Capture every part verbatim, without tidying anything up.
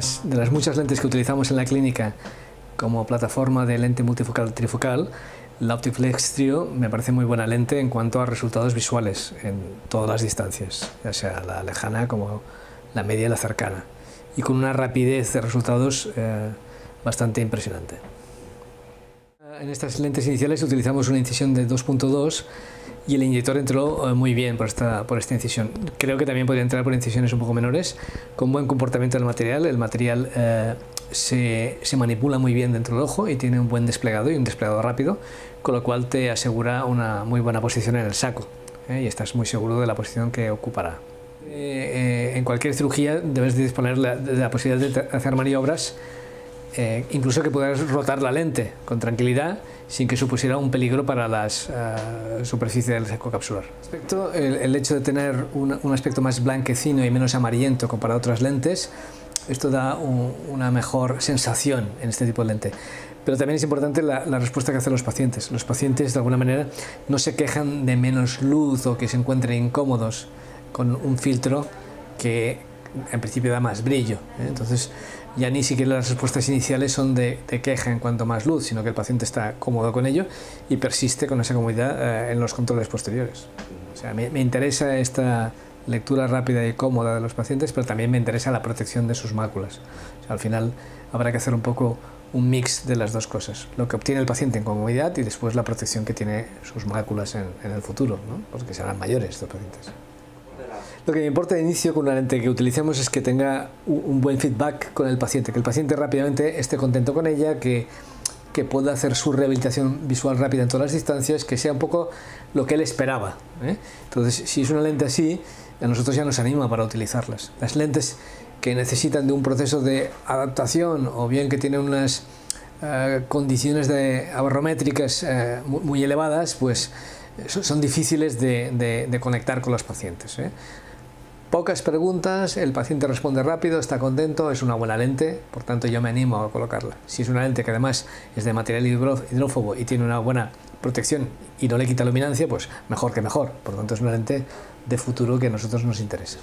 las, de las muchas lentes que utilizamos en la clínica como plataforma de lente multifocal trifocal, la Optiflex Trio me parece muy buena lente en cuanto a resultados visuales en todas las distancias, ya sea la lejana como la media y la cercana, y con una rapidez de resultados eh, bastante impresionante. En estas lentes iniciales utilizamos una incisión de dos punto dos y el inyector entró eh, muy bien por esta, por esta incisión. Creo que también podría entrar por incisiones un poco menores, con buen comportamiento del material. El material eh, se, se manipula muy bien dentro del ojo y tiene un buen desplegado y un desplegado rápido, con lo cual te asegura una muy buena posición en el saco, ¿eh? Y estás muy seguro de la posición que ocupará. Eh, eh, en cualquier cirugía debes de disponer la, de la posibilidad de hacer maniobras, eh, incluso que puedas rotar la lente con tranquilidad sin que supusiera un peligro para las uh, superficies del saco capsular. Respecto, el, el hecho de tener un, un aspecto más blanquecino y menos amarillento comparado a otras lentes, esto da un, una mejor sensación en este tipo de lente. Pero también es importante la, la respuesta que hacen los pacientes. Los pacientes de alguna manera no se quejan de menos luz o que se encuentren incómodos con un filtro que en principio da más brillo, ¿eh? Entonces ya ni siquiera las respuestas iniciales son de, de queja en cuanto a más luz, sino que el paciente está cómodo con ello y persiste con esa comodidad eh, en los controles posteriores. O sea, me, me interesa esta lectura rápida y cómoda de los pacientes, pero también me interesa la protección de sus máculas. O sea, al final habrá que hacer un poco un mix de las dos cosas, lo que obtiene el paciente en comodidad y después la protección que tiene sus máculas en, en el futuro, ¿no? Porque serán mayores estos pacientes. Lo que me importa de inicio con una lente que utilicemos es que tenga un buen feedback con el paciente, que el paciente rápidamente esté contento con ella, que, que pueda hacer su rehabilitación visual rápida en todas las distancias, que sea un poco lo que él esperaba, ¿eh? Entonces, si es una lente así, a nosotros ya nos anima para utilizarlas. Las lentes que necesitan de un proceso de adaptación o bien que tienen unas uh, condiciones de aberrométricas uh, muy, muy elevadas, pues son difíciles de, de, de conectar con los pacientes, ¿eh? Pocas preguntas, el paciente responde rápido, está contento, es una buena lente, por tanto yo me animo a colocarla. Si es una lente que además es de material hidrófobo y tiene una buena protección y no le quita luminancia, pues mejor que mejor. Por tanto es una lente de futuro que a nosotros nos interesa.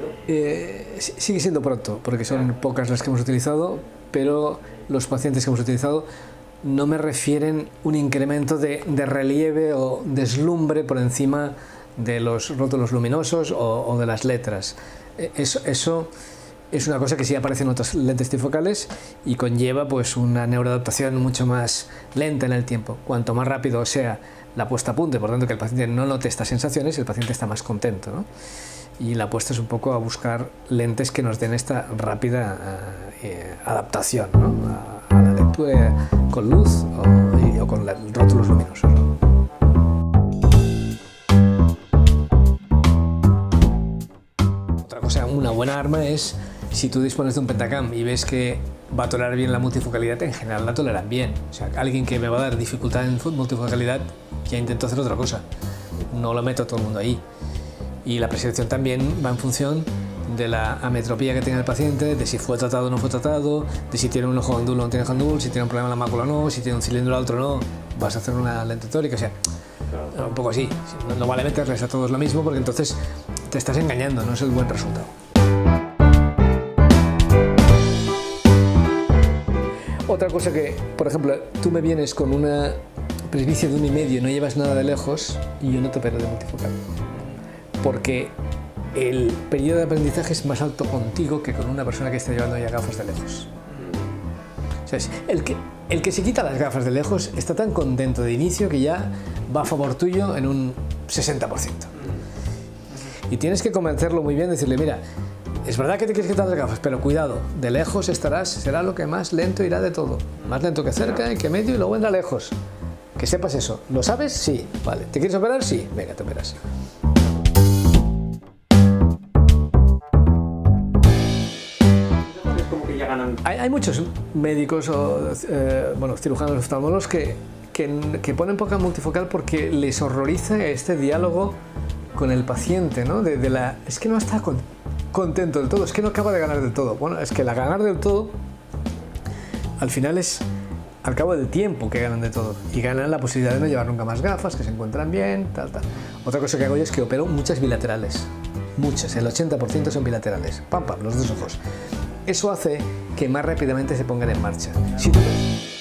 Eh, sigue siendo pronto, porque son pocas las que hemos utilizado, pero los pacientes que hemos utilizado no me refieren un incremento de, de relieve o deslumbre por encima de los rótulos luminosos o, o de las letras. Eso, eso es una cosa que sí aparece en otras lentes trifocales y conlleva pues una neuroadaptación mucho más lenta en el tiempo. Cuanto más rápido sea la puesta a punto, por tanto que el paciente no note estas sensaciones, el paciente está más contento, ¿no? Y la apuesta es un poco a buscar lentes que nos den esta rápida uh, eh, adaptación, ¿no? a, a la lectura con luz o, y, o con la, rótulos luminosos, ¿no? Otra cosa, una buena arma es si tú dispones de un Pentacam y ves que va a tolerar bien la multifocalidad, en general la toleran bien. O sea, alguien que me va a dar dificultad en multifocalidad ya intento hacer otra cosa, no lo meto a todo el mundo ahí. Y la prescripción también va en función de la ametropía que tenga el paciente, de si fue tratado o no fue tratado, de si tiene un ojo andul o no tiene ojo andul, si tiene un problema en la mácula o no, si tiene un cilindro alto o no, vas a hacer una lente tórica, o sea, un poco así. No, no vale meterles a todos lo mismo porque entonces te estás engañando, no es el buen resultado. Otra cosa que, por ejemplo, tú me vienes con una presbicia de uno y medio y no llevas nada de lejos y yo no te opero de multifocal. Porque el periodo de aprendizaje es más alto contigo que con una persona que está llevando ya gafas de lejos. O sea, el que, el que se quita las gafas de lejos está tan contento de inicio que ya va a favor tuyo en un sesenta por ciento. Y tienes que convencerlo muy bien, decirle, mira, es verdad que te quieres quitar las gafas, pero cuidado, de lejos estarás, será lo que más lento irá de todo. Más lento que cerca y que medio y luego vendrá lejos. Que sepas eso. ¿Lo sabes? Sí. Vale. ¿Te quieres operar? Sí. Venga, te operas. Hay, hay muchos médicos o eh, bueno, cirujanos oftalmólogos que, que, que ponen poca multifocal porque les horroriza este diálogo con el paciente, ¿no? De, de la, es que no está con, contento del todo, es que no acaba de ganar del todo. Bueno, es que la ganar del todo al final es al cabo del tiempo que ganan de todo y ganan la posibilidad de no llevar nunca más gafas, que se encuentran bien, tal, tal. Otra cosa que hago yo es que opero muchas bilaterales, muchas, el ochenta por ciento son bilaterales, pam, pam, los dos ojos. Eso hace que más rápidamente se pongan en marcha. Si tú